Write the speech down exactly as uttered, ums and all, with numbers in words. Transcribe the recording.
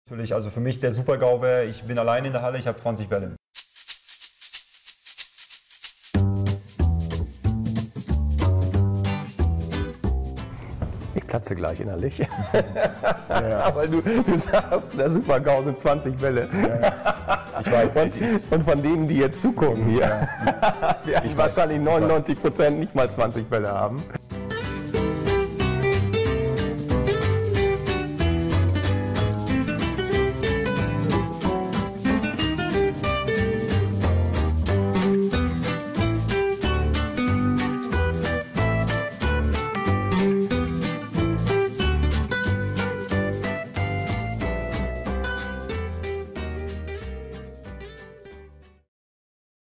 Natürlich, also für mich der Super-GAU wäre, ich bin allein in der Halle, ich habe zwanzig Bälle. Ich platze gleich innerlich. Ja. Aber du, du sagst, der Super-GAU sind zwanzig Bälle. Ja. Ich weiß. Und, und von denen, die jetzt zugucken hier, ja. werden wahrscheinlich neunundneunzig Prozent nicht mal zwanzig Bälle haben.